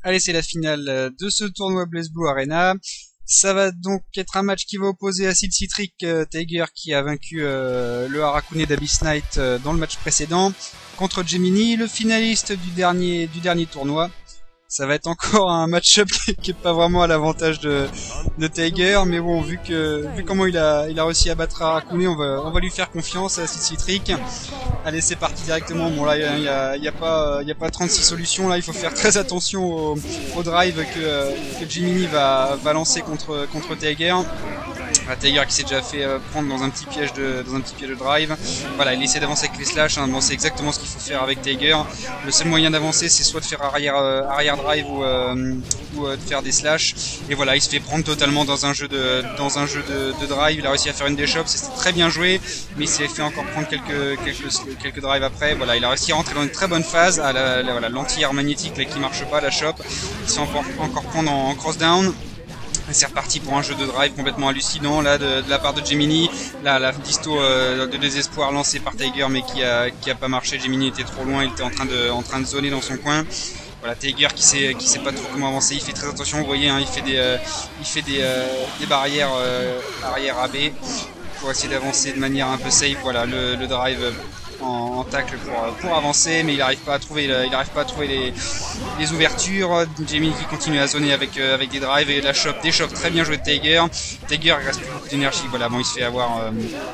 Allez, c'est la finale de ce tournoi BlazBlue Arena. Ça va donc être un match qui va opposer Acid Citric Tiger qui a vaincu le Harakune d'Abyss Knight dans le match précédent contre Gemini, le finaliste du dernier tournoi. Ça va être encore un match-up qui est pas vraiment à l'avantage de Tiger, mais bon, vu comment il a réussi à battre Harakune, on va lui faire confiance à Acid Citric. Allez, c'est parti directement. Bon là, il y a pas 36 solutions là. Il faut faire très attention au drive que Gemini va lancer contre Tiger. Tiger qui s'est déjà fait prendre dans un petit piège de drive. Voilà, il essaie d'avancer avec les slash. Hein. Bon, c'est exactement ce qu'il faut faire avec Tiger. Le seul moyen d'avancer, c'est soit de faire arrière drive ou de faire des slash. Et voilà, il se fait prendre totalement dans un jeu de drive. Il a réussi à faire une déshop, c'était très bien joué, mais il s'est fait encore prendre quelques drives après. Voilà, il a réussi à rentrer dans une très bonne phase. Voilà, l'anti-air magnétique là, qui marche pas, la shop. Il s'est encore prendre en cross down. C'est reparti pour un jeu de drive complètement hallucinant là de la part de Gemini. Là, la disto de désespoir lancée par Tiger, mais qui a pas marché. Gemini était trop loin, il était en train de zoner dans son coin. Voilà, Tiger qui sait pas trop comment avancer. Il fait très attention, vous voyez, hein, il fait des barrières arrière AB pour essayer d'avancer de manière un peu safe. Voilà, le drive en tacle pour avancer, mais il n'arrive pas à trouver les ouvertures. Gemini qui continue à zoner avec des drives et la shop, des shops très bien joué de Tiger. Tiger il reste plus beaucoup d'énergie. Voilà, bon, il se fait avoir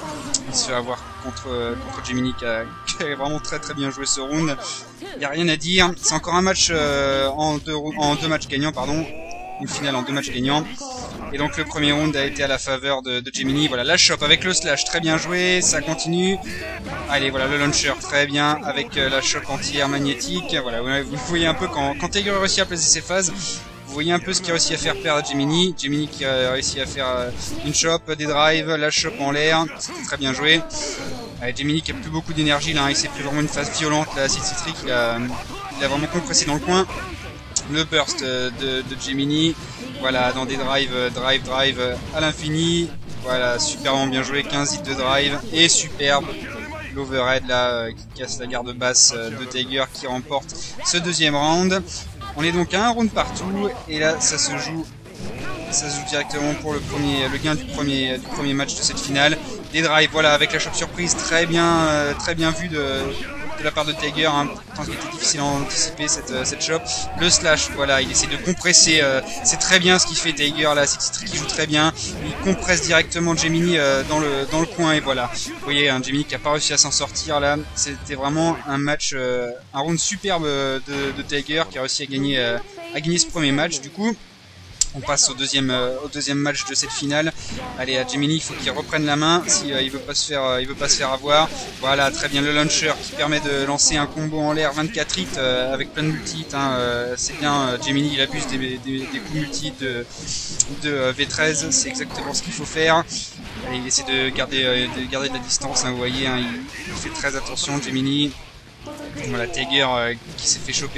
contre Gemini qui a vraiment très bien joué ce round. Il n'y a rien à dire. C'est encore un match en deux matchs gagnants, pardon. Une finale en 2 matchs gagnants. Et donc le premier round a été à la faveur de Gemini. Voilà, la shop avec le slash, très bien joué, ça continue. Allez, voilà le launcher, très bien, avec la shop anti-air magnétique. Voilà, vous voyez un peu quand Tiger a réussi à placer ses phases, vous voyez un peu ce qui a réussi à faire perdre Gemini. Gemini qui a réussi à faire une shop, des drives, la shop en l'air, c'était très bien joué. Allez, Gemini qui a plus beaucoup d'énergie là, il s'est pris vraiment une phase violente là, Acid Citric, il a vraiment compressé dans le coin. Le burst de Gemini, voilà, dans des drive à l'infini. Voilà, superbement bien joué, 15 hits de drive et superbe l'overhead là qui casse la garde basse de Tiger qui remporte ce deuxième round. On est donc à un round partout et là ça se joue directement pour le gain du premier match de cette finale. Des drives, voilà, avec la shop surprise, très bien vu de la part de Tiger, hein, tant qu'il était difficile à anticiper cette shop. Le slash, voilà, il essaie de compresser, c'est très bien ce qu'il fait Tiger là, c'est Citric qui joue très bien, il compresse directement Gemini dans le coin et voilà. Vous voyez, hein, Gemini qui a pas réussi à s'en sortir là, c'était vraiment un match, un round superbe de Tiger qui a réussi à gagner ce premier match du coup. On passe au deuxième match de cette finale. Allez, à Gemini, il faut qu'il reprenne la main si il veut pas se faire avoir. Voilà, très bien le launcher qui permet de lancer un combo en l'air 24 hits avec plein de multi-hits. Hein, c'est bien, Gemini il abuse des coups multi-hits de V13, c'est exactement ce qu'il faut faire. Allez, il essaie de garder de la distance, hein, vous voyez, hein, il fait très attention Gemini. Voilà, Tiger qui s'est fait choper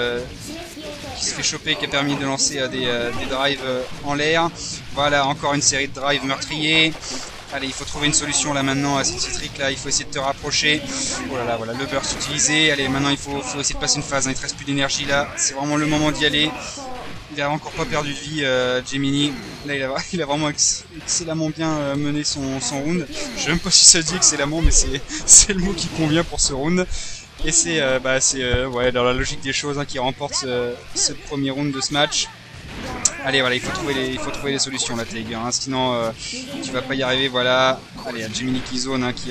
qui a permis de lancer des drives en l'air. Voilà, encore une série de drives meurtriers. Allez, il faut trouver une solution là maintenant à Acid Citric, là il faut essayer de te rapprocher. Oh là là, voilà, le burst utilisé. Allez, maintenant il faut essayer de passer une phase, hein. Il te reste plus d'énergie là, c'est vraiment le moment d'y aller. Il a encore pas perdu de vie, Gemini. Là il a vraiment excellemment bien mené son round. Je sais même pas si ça dit excellemment, mais c'est le mot qui convient pour ce round. Et c'est ouais, dans la logique des choses, hein, qui remporte ce premier round de ce match. Allez, voilà, il faut trouver les solutions là, Tiger, hein, sinon tu vas pas y arriver. Voilà, allez, Gemini qui zone, hein,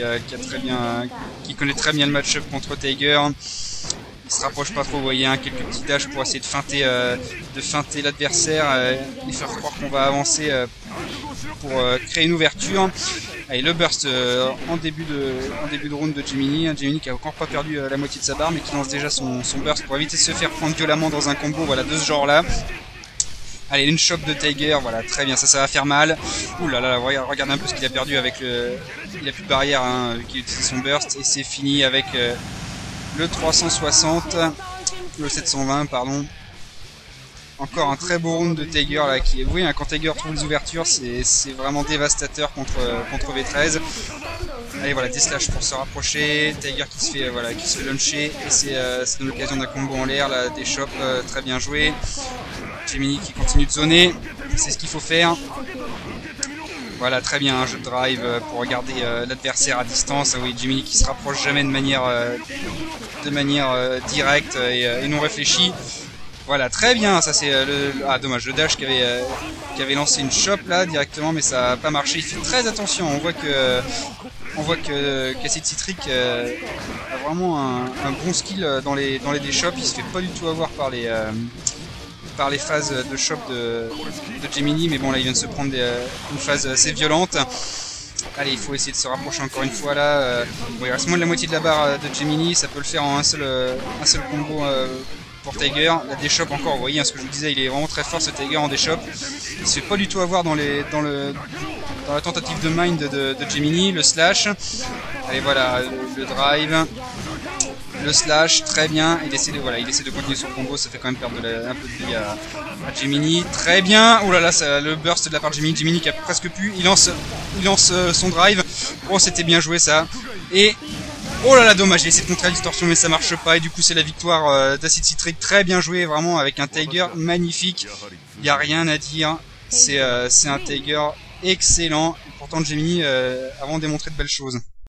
qui connaît très bien le match-up contre Tiger. Il se rapproche pas trop, vous voyez, hein, quelques petits dashs pour essayer de feinter l'adversaire et faire croire qu'on va avancer pour créer une ouverture. Allez, le burst en début de round de Gemini. Gemini qui a encore pas perdu la moitié de sa barre, mais qui lance déjà son burst pour éviter de se faire prendre violemment dans un combo, voilà, de ce genre là. Allez, une shop de Tiger, voilà, très bien, ça va faire mal. Ouh là là, regardez un peu ce qu'il a perdu avec il a plus de barrière, hein, vu qu'il utilise son burst, et c'est fini avec le 360, le 720, pardon. Encore un très beau round de Tiger là, qui est, oui, hein, quand Tiger trouve les ouvertures, c'est vraiment dévastateur contre V13. Allez voilà, des slash pour se rapprocher, Tiger qui se fait voilà, qui se fait launcher, et c'est l'occasion d'un combo en l'air, là, des chops, très bien joué. Gemini qui continue de zoner, c'est ce qu'il faut faire. Voilà, très bien, un jeu de drive pour regarder l'adversaire à distance. Oui, Gemini qui se rapproche jamais de manière directe et non réfléchie. Voilà, très bien, ça c'est dommage, le dash qui avait lancé une chop là directement, mais ça n'a pas marché. Il fait très attention, on voit que Acid Citric a vraiment un bon skill dans les D-shops. Il se fait pas du tout avoir par les phases de chop de Gemini, mais bon là il vient de se prendre une phase assez violente. Allez, il faut essayer de se rapprocher encore une fois là. Bon, il reste moins de la moitié de la barre de Gemini, ça peut le faire en un seul combo pour Tiger. La D-shop encore, vous voyez ce que je vous disais, il est vraiment très fort ce Tiger en D-shop. Il se fait pas du tout avoir dans la tentative de mind de Gemini, le slash. Allez voilà, le drive. Le slash, très bien, il essaie de continuer son combo, ça fait quand même perdre un peu de vie à Gemini, très bien, oh là là, le burst de la part de Gemini qui a presque pu, il lance son drive, oh c'était bien joué ça, et oh là là dommage, il essaie de contrer la distorsion mais ça marche pas, et du coup c'est la victoire d'Acid Citric, très bien joué, vraiment avec un Tiger magnifique, il n'y a rien à dire, c'est un Tiger excellent, pourtant Gemini a vraiment démontré de belles choses.